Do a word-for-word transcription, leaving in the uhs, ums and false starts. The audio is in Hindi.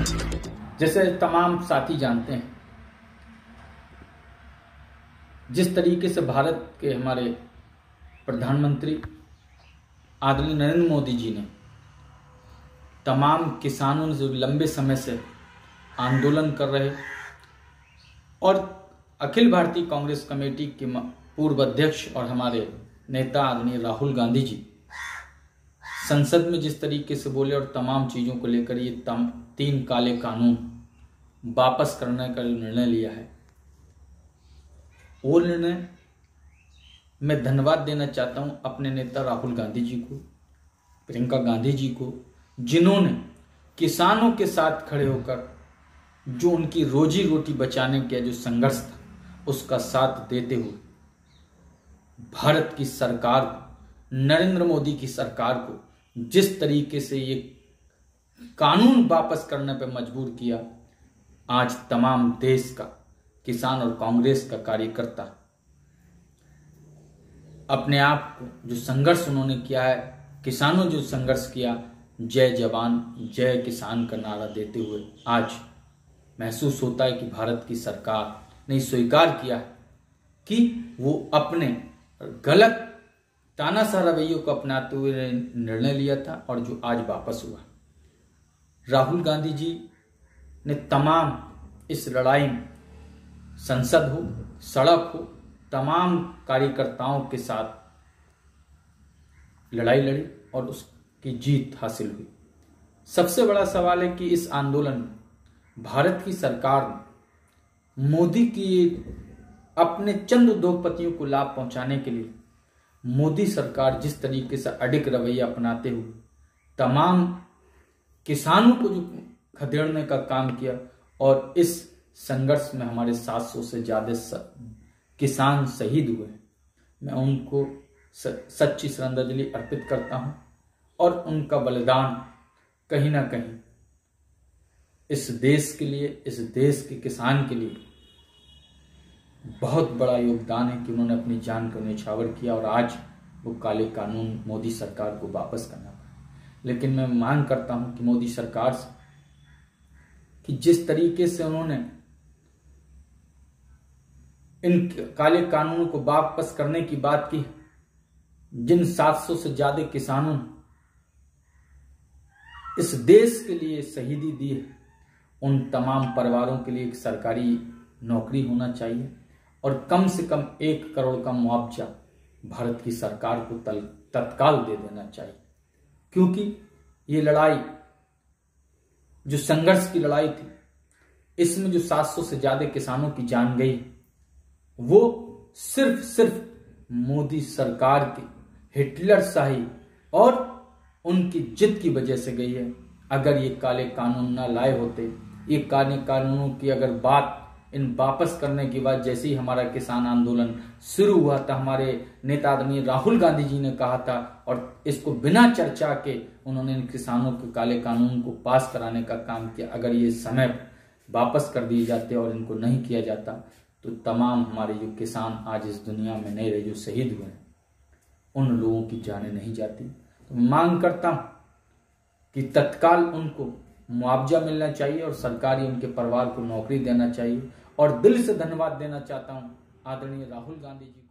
जैसे तमाम साथी जानते हैं, जिस तरीके से भारत के हमारे प्रधानमंत्री आदरणीय नरेंद्र मोदी जी ने तमाम किसानों जो लंबे समय से आंदोलन कर रहे और अखिल भारतीय कांग्रेस कमेटी के पूर्व अध्यक्ष और हमारे नेता आदरणीय राहुल गांधी जी संसद में जिस तरीके से बोले और तमाम चीज़ों को लेकर ये तम तीन काले कानून वापस करने का निर्णय लिया है, वो निर्णय मैं धन्यवाद देना चाहता हूं अपने नेता राहुल गांधी जी को, प्रियंका गांधी जी को, जिन्होंने किसानों के साथ खड़े होकर जो उनकी रोजी रोटी बचाने का जो संघर्ष था उसका साथ देते हुए भारत की सरकार को, नरेंद्र मोदी की सरकार को जिस तरीके से ये कानून वापस करने पर मजबूर किया, आज तमाम देश का किसान और कांग्रेस का कार्यकर्ता अपने आप को जो संघर्ष उन्होंने किया है, किसानों जो संघर्ष किया, जय जवान जय किसान का नारा देते हुए आज महसूस होता है कि भारत की सरकार ने स्वीकार किया है कि वो अपने गलत तानाशाह रवैयों को अपनाते हुए निर्णय लिया था और जो आज वापस हुआ। राहुल गांधी जी ने तमाम इस लड़ाई में संसद हो, सड़क हो, तमाम कार्यकर्ताओं के साथ लड़ाई लड़ी और उसकी जीत हासिल हुई। सबसे बड़ा सवाल है कि इस आंदोलन में भारत की सरकार ने मोदी की अपने चंद उद्योगपतियों को लाभ पहुंचाने के लिए मोदी सरकार जिस तरीके से अडिग रवैया अपनाते हुए तमाम किसानों को जो खदेड़ने का काम किया और इस संघर्ष में हमारे सात सौ से ज्यादा किसान शहीद हुए, मैं उनको सच्ची श्रद्धांजलि अर्पित करता हूं और उनका बलिदान कहीं ना कहीं इस देश के लिए, इस देश के किसान के लिए बहुत बड़ा योगदान है कि उन्होंने अपनी जान को न्यौछावर किया और आज वो काले कानून मोदी सरकार को वापस करना पड़ा। लेकिन मैं मांग करता हूं कि मोदी सरकार से कि जिस तरीके से उन्होंने इन काले कानूनों को वापस करने की बात की, जिन सात सौ से ज्यादा किसानों ने इस देश के लिए शहीदी दी है, उन तमाम परिवारों के लिए एक सरकारी नौकरी होना चाहिए और कम से कम एक करोड़ का मुआवजा भारत की सरकार को तत्काल दे देना चाहिए, क्योंकि ये लड़ाई जो संघर्ष की लड़ाई थी, इसमें जो सात सौ से ज्यादा किसानों की जान गई वो सिर्फ सिर्फ मोदी सरकार की हिटलर शाही और उनकी जिद की वजह से गई है। अगर ये काले कानून ना लाए होते, ये काले कानूनों की अगर बात इन वापस करने की बात जैसे ही हमारा किसान आंदोलन शुरू हुआ था, हमारे नेता आदरणीय राहुल गांधी जी ने कहा था और इसको बिना चर्चा के उन्होंने इन किसानों के काले कानून को पास कराने का काम किया। अगर ये समय वापस कर दिए जाते और इनको नहीं किया जाता तो तमाम हमारे जो किसान आज इस दुनिया में नहीं रहे, जो शहीद हुए हैं, उन लोगों की जानें नहीं जाती। तो मांग करता हूं कि तत्काल उनको मुआवजा मिलना चाहिए और सरकारी उनके परिवार को नौकरी देना चाहिए और दिल से धन्यवाद देना चाहता हूं आदरणीय राहुल गांधी जी।